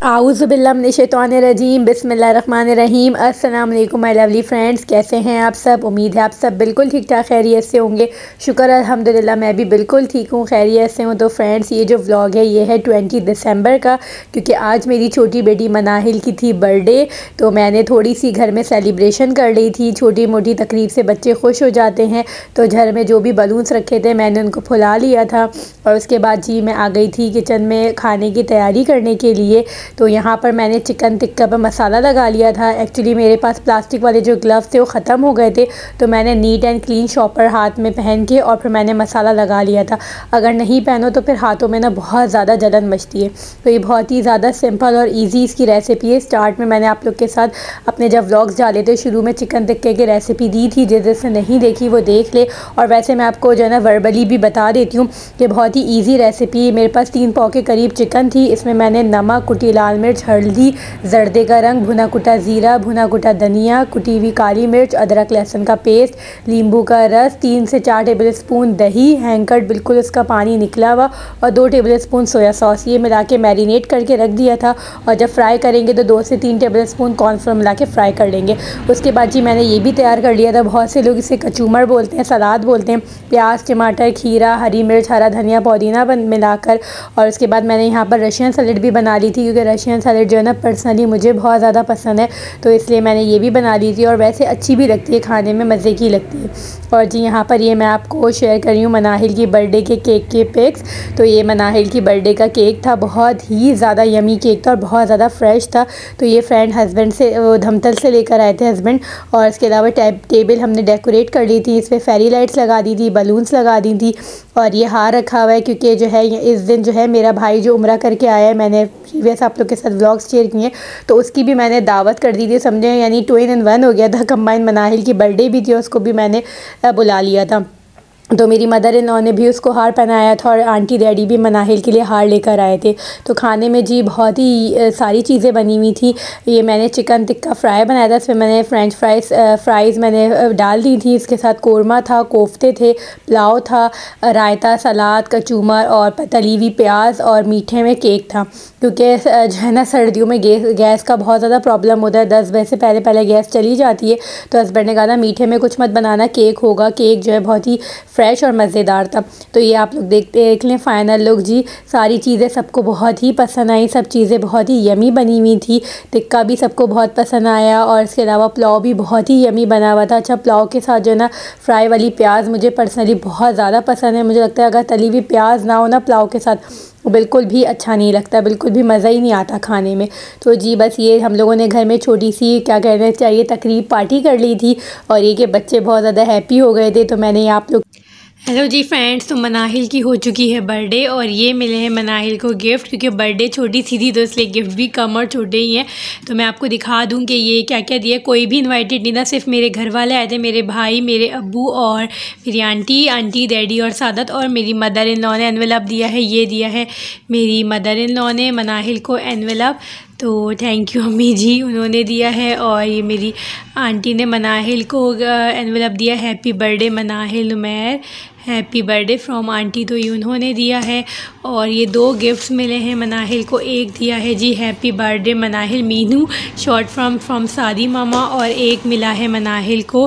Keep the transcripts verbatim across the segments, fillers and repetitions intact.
आऊज़ुबिल्लाहिमिनश्शैतानिर्रजीम बिस्मिल्लाहिर्रहमानिर्रहीम। अस्सलाम वालेकुम माय लवली फ्रेंड्स, कैसे हैं आप सब। उम्मीद है आप सब बिल्कुल ठीक ठाक खैरियत से होंगे। शुक्र अल्हम्दुलिल्लाह मैं भी बिल्कुल ठीक हूँ, खैरियत से हूँ। तो फ्रेंड्स ये जो व्लॉग है ये है ट्वेंटी दिसंबर का, क्योंकि आज मेरी छोटी बेटी मनाहिल की थी बर्थडे। तो मैंने थोड़ी सी घर में सेलिब्रेशन कर ली थी। छोटी मोटी तकरीब से बच्चे खुश हो जाते हैं, तो घर में जो भी बलून्स रखे थे मैंने उनको फुला लिया था। और उसके बाद जी मैं आ गई थी किचन में खाने की तैयारी करने के लिए। तो यहाँ पर मैंने चिकन टिक्का पर मसाला लगा लिया था। एक्चुअली मेरे पास प्लास्टिक वाले जो ग्लव्स थे वो ख़त्म हो गए थे, तो मैंने नीट एंड क्लीन शॉपर हाथ में पहन के और फिर मैंने मसाला लगा लिया था। अगर नहीं पहनो तो फिर हाथों में ना बहुत ज़्यादा जलन मचती है। तो ये बहुत ही ज़्यादा सिंपल और ईजी इसकी रेसिपी है। स्टार्ट में मैंने आप लोग के साथ अपने जब व्लॉग्स डाले थे शुरू में चिकन टिक्के की रेसिपी दी थी, जिस जिसने नहीं देखी वो देख ले। और वैसे मैं आपको जो है ना वर्बली भी बता देती हूँ कि बहुत ही ईजी रेसिपी। मेरे पास तीन पाव के करीब चिकन थी। इसमें मैंने नमक, कुटी लाल मिर्च, हल्दी, जर्दे का रंग, भुना कुटा ज़ीरा, भुना कुटा धनिया, कुटी हुई काली मिर्च, अदरक लहसुन का पेस्ट, नींबू का रस, तीन से चार टेबल स्पून दही, हैंकट बिल्कुल उसका पानी निकला हुआ, और दो टेबल स्पून सोया सॉस, ये मिला के मैरिनेट करके रख दिया था। और जब फ्राई करेंगे तो दो से तीन टेबल स्पून कॉर्नफ्लोर मिला के फ्राई कर लेंगे। उसके बाद जी मैंने ये भी तैयार कर लिया था। बहुत से लोग इसे कचूमर बोलते हैं, सलाद बोलते हैं। प्याज, टमाटर, खीरा, हरी मिर्च, हरा धनिया, पुदीना मिलाकर। और उसके बाद मैंने यहाँ पर रशियन सैलेड भी बना ली थी, क्योंकि रशियन सैलेड जो है ना पर्सनली मुझे बहुत ज़्यादा पसंद है, तो इसलिए मैंने ये भी बना ली थी। और वैसे अच्छी भी लगती है, खाने में मज़े की लगती है। और जी यहाँ पर ये मैं आपको शेयर कर रही हूँ मनाहिल की बर्थडे के केक के पिक्स। तो ये मनाहिल की बर्थडे का केक था, बहुत ही ज़्यादा यमी केक था और बहुत ज़्यादा फ्रेश था। तो ये फ्रेंड हस्बैंड से धमतल से लेकर आए थे हस्बैंड। और इसके अलावा टेबल हमने डेकोरेट कर ली थी, इस पर फेरी लाइट्स लगा दी थी, बलून्स लगा दी थी। और ये हार रखा हुआ है क्योंकि जो है इस दिन जो है मेरा भाई जो उम्रा करके आया है, मैंने प्रीवियस आप लोग के साथ व्लॉग्स शेयर किए, तो उसकी भी मैंने दावत कर दी थी, समझे, यानी टू इन वन हो गया था कंबाइन। मनाहिल की बर्थडे भी थी, उसको भी मैंने बुला लिया था। तो मेरी मदर इन लॉ ने भी उसको हार पहनाया था और आंटी डैडी भी मनाहिल के लिए हार लेकर आए थे। तो खाने में जी बहुत ही सारी चीज़ें बनी हुई थी। ये मैंने चिकन टिक्का फ्राई बनाया था, इसमें मैंने फ्रेंच फ्राइज़ फ्राइज़ मैंने डाल दी थी। इसके साथ कोरमा था, कोफ्ते थे, पुलाव था, रायता, सलाद, कचूमर और तली हुई प्याज, और मीठे में केक था। क्योंकि जो है ना सर्दियों में गैस गैस का बहुत ज़्यादा प्रॉब्लम होता है, दस बजे से पहले पहले गैस चली जाती है। तो हस्बैंड ने कहा ना मीठे में कुछ मत बनाना, केक होगा। केक जो है बहुत ही फ्रेश और मज़ेदार था। तो ये आप लोग देखते देख लें फाइनल लुक जी। सारी चीज़ें सबको बहुत ही पसंद आई, सब चीज़ें बहुत ही यमी बनी हुई थी। टिक्का भी सबको बहुत पसंद आया, और इसके अलावा पुलाव भी बहुत ही यमी बना हुआ था। अच्छा, पुलाव के साथ जो है ना फ्राई वाली प्याज मुझे पर्सनली बहुत ज़्यादा पसंद है। मुझे लगता है अगर तली हुई प्याज ना हो ना पुलाव के साथ, बिल्कुल भी अच्छा नहीं लगता, बिल्कुल भी मज़ा ही नहीं आता खाने में। तो जी बस ये हम लोगों ने घर में छोटी सी क्या कहना चाहिए तकरीब पार्टी कर ली थी, और ये कि बच्चे बहुत ज़्यादा हैप्पी हो गए थे। तो मैंने आप लोग हेलो जी फ्रेंड्स, तो मनाहिल की हो चुकी है बर्थडे, और ये मिले हैं मनाहिल को गिफ्ट, क्योंकि बर्थडे छोटी सी थी तो इसलिए गिफ्ट भी कम और छोटे ही हैं। तो मैं आपको दिखा दूं कि ये क्या क्या दिया। कोई भी इनवाइटेड नहीं था, सिर्फ मेरे घर वाले आए थे, मेरे भाई, मेरे अब्बू और मेरी आंटी आंटी डैडी और सादत, और मेरी मदर इन लॉ ने एनवेलप दिया है। ये दिया है मेरी मदर इन लॉ ने मनाहिल को एनवेलप, तो थैंक यू अम्मी जी, उन्होंने दिया है। और ये मेरी आंटी ने मनाहिल को एनवेलप दिया, happy birthday Manahil Umair, happy birthday from aunty, तो ये उन्होंने दिया है। और ये दो गिफ्ट्स मिले हैं मनाहिल को, एक दिया है जी happy birthday Manahil Meenu short from from Saadi मामा, और एक मिला है मनाहिल को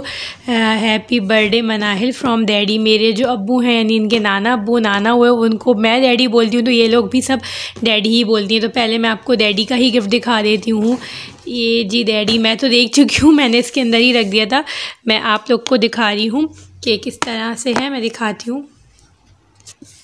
happy birthday Manahil from daddy. मेरे जो अब्बू हैं यानी इनके नाना अब्बू नाना हुए, उनको मैं डैडी बोलती हूँ, तो ये लोग भी सब डैडी ही बोलती हैं। तो पहले मैं आपको डैडी का ही गिफ्ट दिखा देती हूँ। ये जी डैडी, मैं तो देख चुकी हूँ, मैंने इसके अंदर ही रख दिया था। मैं आप लोग को दिखा रही हूँ कि किस तरह से है, मैं दिखाती हूँ।